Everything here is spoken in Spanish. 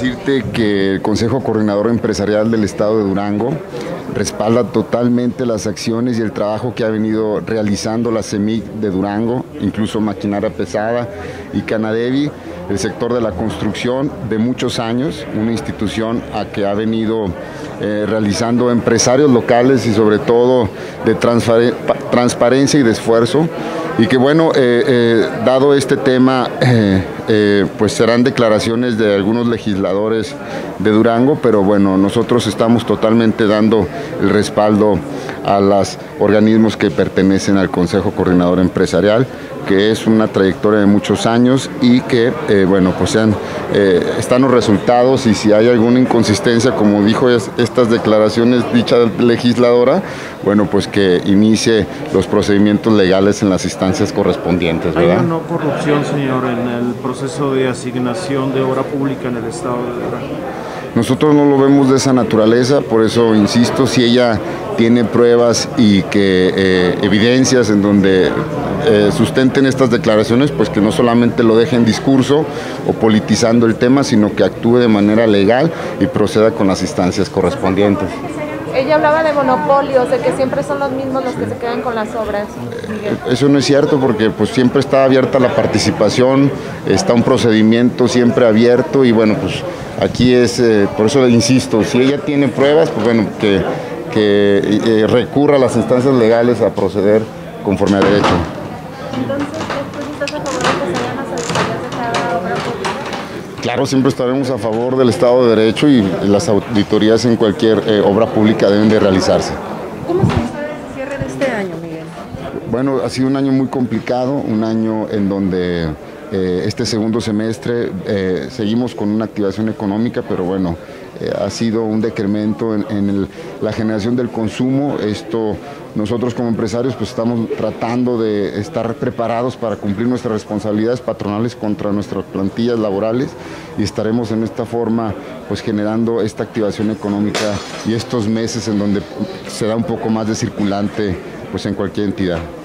decirte que el Consejo Coordinador Empresarial del Estado de Durango respalda totalmente las acciones y el trabajo que ha venido realizando la CEMIC de Durango, incluso Maquinaria Pesada y Canadevi, el sector de la construcción de muchos años, una institución a que ha venido realizando empresarios locales y sobre todo de transparencia y de esfuerzo, y que bueno, dado este tema, pues serán declaraciones de algunos legisladores de Durango, pero bueno, nosotros estamos totalmente dando el respaldo a los organismos que pertenecen al Consejo Coordinador Empresarial, que es una trayectoria de muchos años y que, bueno, pues están los resultados, y si hay alguna inconsistencia, como dijo estas declaraciones dicha legisladora, bueno, pues que inicie los procedimientos legales en las instancias correspondientes, ¿verdad? ¿Hay una no corrupción, señor, en el proceso de asignación de obra pública en el estado de Durango? Nosotros no lo vemos de esa naturaleza, por eso insisto, si ella tiene pruebas y que evidencias en donde sustenten estas declaraciones, pues que no solamente lo deje en discurso o politizando el tema, sino que actúe de manera legal y proceda con las instancias correspondientes. Ella hablaba de monopolios, de que siempre son los mismos los que se quedan con las obras. Eso no es cierto, porque pues siempre está abierta la participación, está un procedimiento siempre abierto, y bueno, pues aquí es, por eso le insisto, si ella tiene pruebas, pues bueno, que recurra a las instancias legales a proceder conforme a derecho. Entonces, ¿estás a favor de que se hagan las auditorías de cada obra pública? Claro, siempre estaremos a favor del Estado de Derecho, y las auditorías en cualquier obra pública deben de realizarse. ¿Cómo se sabe el cierre de este año, Miguel? Bueno, ha sido un año muy complicado, un año en donde este segundo semestre seguimos con una activación económica, pero bueno, ha sido un decremento en la generación del consumo. Esto, nosotros como empresarios pues estamos tratando de estar preparados para cumplir nuestras responsabilidades patronales contra nuestras plantillas laborales, y estaremos en esta forma pues generando esta activación económica y estos meses en donde se da un poco más de circulante pues en cualquier entidad.